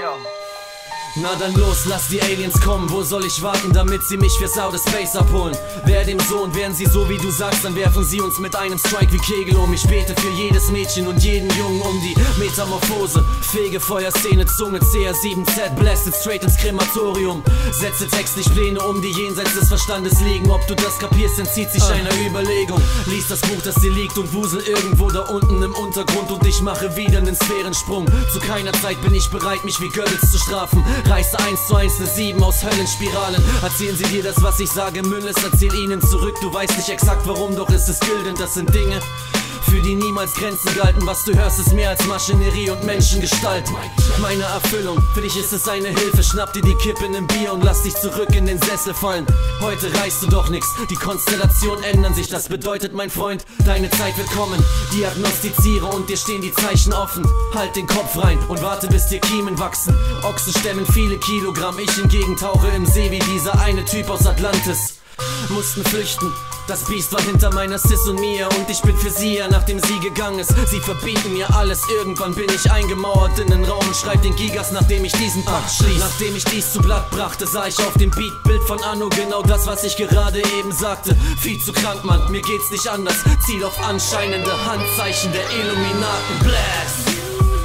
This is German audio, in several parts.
Na dann los, lass die Aliens kommen. Wo soll ich warten, damit sie mich fürs Outer Space abholen? Wer dem Sohn, wären sie so wie du sagst, dann werfen sie uns mit einem Strike wie Kegel um. Ich bete für jedes Mädchen und jeden Jungen um die Metamorphose. Fegefeuerszene, Zunge, CR7Z, blasted straight ins Krematorium. Setze textlich Pläne um, die jenseits des Verstandes liegen. Ob du das kapierst, entzieht sich einer Überlegung. Lies das Buch, das dir liegt und wusel irgendwo da unten im Untergrund. Und ich mache wieder einen Sphärensprung. Zu keiner Zeit bin ich bereit, mich wie Goebbels zu strafen. Reiße 1:1 eine 7 aus Höllenspiralen. Erzählen sie dir das, was ich sage, Mülles, erzähl ihnen zurück. Du weißt nicht exakt warum, doch ist es bildend. Das sind Dinge, für die niemals Grenzen galten. Was du hörst, ist mehr als Maschinerie und Menschengestalt. Meine Erfüllung, für dich ist es eine Hilfe. Schnapp dir die Kippe in Bier und lass dich zurück in den Sessel fallen. Heute reichst du doch nix, die Konstellationen ändern sich. Das bedeutet, mein Freund, deine Zeit wird kommen. Diagnostiziere und dir stehen die Zeichen offen. Halt den Kopf rein und warte, bis dir Kiemen wachsen. Ochsen stemmen viele Kilogramm, ich hingegen tauche im See wie dieser eine Typ aus Atlantis. Mussten flüchten, das Biest war hinter meiner Sis und mir. Und ich bin für sie, ja, nachdem sie gegangen ist. Sie verbieten mir alles, irgendwann bin ich eingemauert in den Raum und schreib den Gigas, nachdem ich diesen Pakt schließ. Nachdem ich dies zu Blatt brachte, sah ich auf dem Beatbild von Anno genau das, was ich gerade eben sagte. Viel zu krank, Mann, mir geht's nicht anders. Ziel auf anscheinende Handzeichen der Illuminaten. Blast!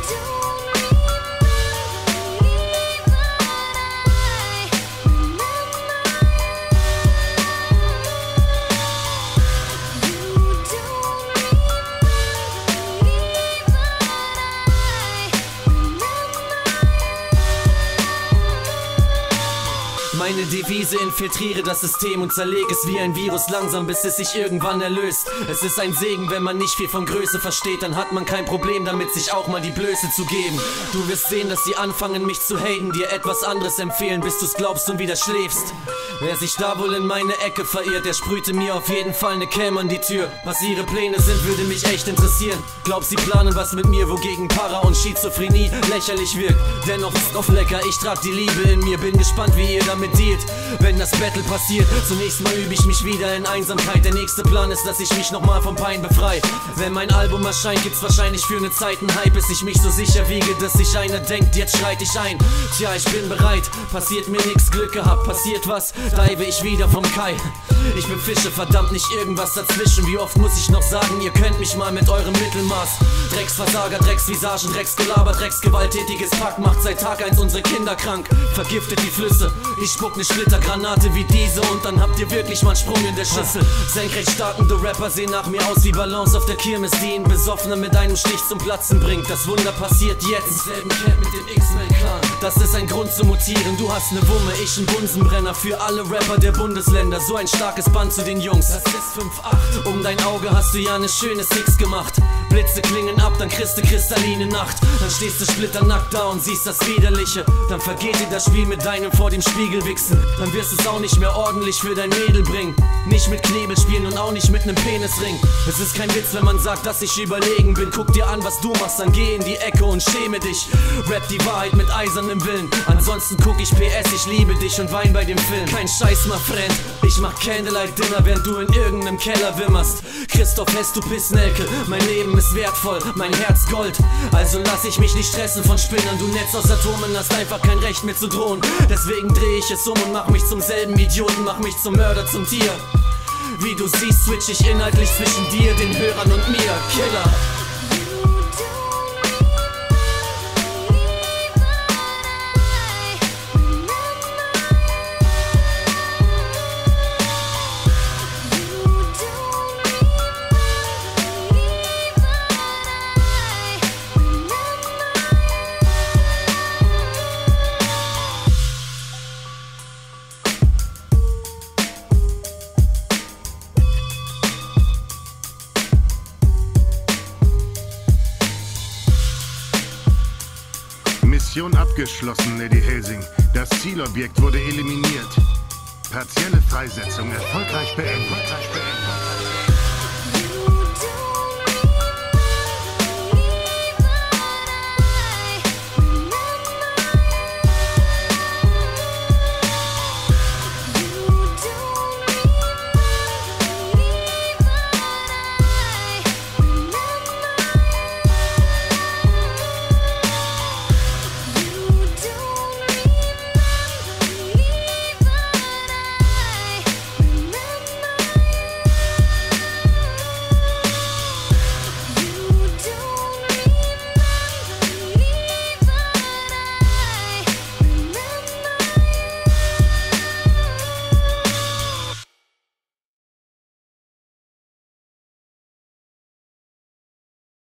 Meine Devise: infiltriere das System und zerlege es wie ein Virus langsam, bis es sich irgendwann erlöst. Es ist ein Segen, wenn man nicht viel von Größe versteht, dann hat man kein Problem damit, sich auch mal die Blöße zu geben. Du wirst sehen, dass sie anfangen, mich zu haten, dir etwas anderes empfehlen, bis du's glaubst und wieder schläfst. Wer sich da wohl in meine Ecke verirrt, der sprühte mir auf jeden Fall eine Cam an die Tür. Was ihre Pläne sind, würde mich echt interessieren. Glaub, sie planen was mit mir, wogegen Para und Schizophrenie lächerlich wirkt. Dennoch ist auf lecker, ich trag die Liebe in mir, bin gespannt, wie ihr damit dealt, wenn das Battle passiert. Zunächst mal übe ich mich wieder in Einsamkeit. Der nächste Plan ist, dass ich mich nochmal vom Pein befreie. Wenn mein Album erscheint, gibt's wahrscheinlich für eine Zeit einen Hype, bis ich mich so sicher wiege, dass sich einer denkt, jetzt schreit ich ein. Tja, ich bin bereit, passiert mir nix, Glück gehabt, passiert was, dive ich wieder vom Kai. Ich bin Fische, verdammt nicht irgendwas dazwischen. Wie oft muss ich noch sagen, ihr könnt mich mal mit eurem Mittelmaß. Drecksversager, Drecksvisagen, Drecksgelaber, Drecksgewalttätiges Pack macht seit Tag 1 unsere Kinder krank. Vergiftet die Flüsse, ich spuck ne Splittergranate wie diese und dann habt ihr wirklich mal einen Sprung in der Schüssel. Senkrecht startende Rapper sehen nach mir aus wie Ballons auf der Kirmes, die ihn Besoffener mit einem Stich zum Platzen bringt. Das Wunder passiert jetzt im selben Camp mit dem X-Men-Clan. Das ist ein Grund zu mutieren, du hast ne Wumme, ich ein Bunsenbrenner für alle Rapper der Bundesländer. So ein starkes Band zu den Jungs, das ist 5-8. Um dein Auge hast du ja ne schöne Six gemacht. Blitze klingen ab, dann kriegst du kristalline Nacht. Dann stehst du splitternackt da und siehst das Widerliche. Dann vergeht dir das Spiel mit deinem vor dem Spiegel wichsen. Dann wirst du es auch nicht mehr ordentlich für dein Mädel bringen. Nicht mit Knebel spielen und auch nicht mit nem Penisring. Es ist kein Witz, wenn man sagt, dass ich überlegen bin. Guck dir an, was du machst, dann geh in die Ecke und schäme dich. Rap die Wahrheit mit eisernem Willen. Ansonsten guck ich PS, ich liebe dich und wein bei dem Film. Kein Scheiß, mein Friend, ich mach Candlelight Dinner, während du in irgendeinem Keller wimmerst. Christoph Hess, du Pissnelke, mein Leben ist wertvoll, mein Herz Gold. Also lass ich mich nicht stressen von Spinnern. Du Netz aus Atomen hast einfach kein Recht mehr zu drohen. Deswegen dreh ich es um und mach mich zum selben Idioten, mach mich zum Mörder, zum Tier. Wie du siehst, switch ich inhaltlich zwischen dir, den Hörern und mir. Killer. Mission abgeschlossen, Lady Helsing. Das Zielobjekt wurde eliminiert. Partielle Freisetzung erfolgreich beendet.